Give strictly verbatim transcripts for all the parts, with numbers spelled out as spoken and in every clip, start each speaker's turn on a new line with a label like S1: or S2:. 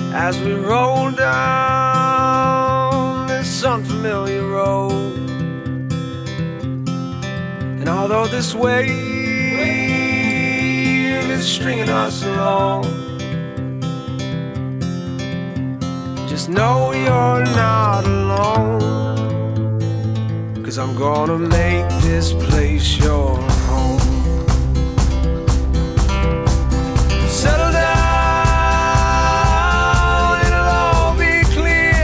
S1: as we roll down this unfamiliar road. And although this wave is stringing us along, just know you're not alone, 'cause I'm gonna make this place your home. Settle down, it'll all be clear.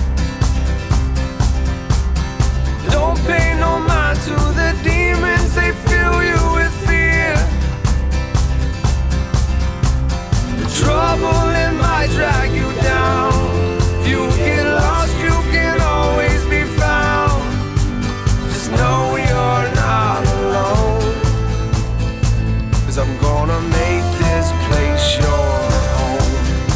S1: Don't pay no mind to the demons, they fill you with fear. The trouble, it might drag you down. If you get lost, you can always be found. Just know you're not alone, 'cause I'm gonna make this place your home.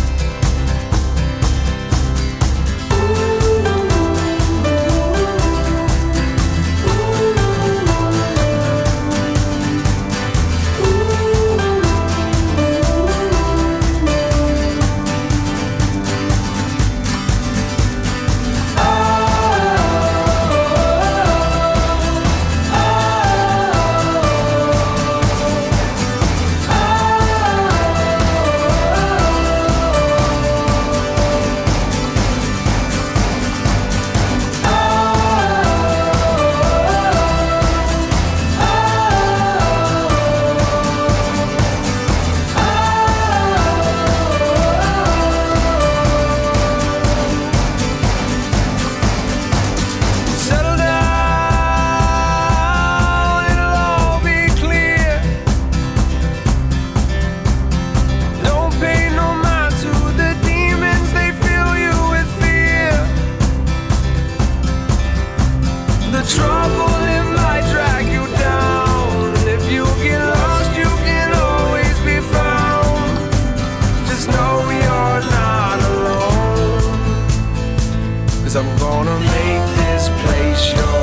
S1: The trouble, it might drag you down. And if you get lost, you can always be found. Just know you're not alone, 'cause I'm gonna make this place yours.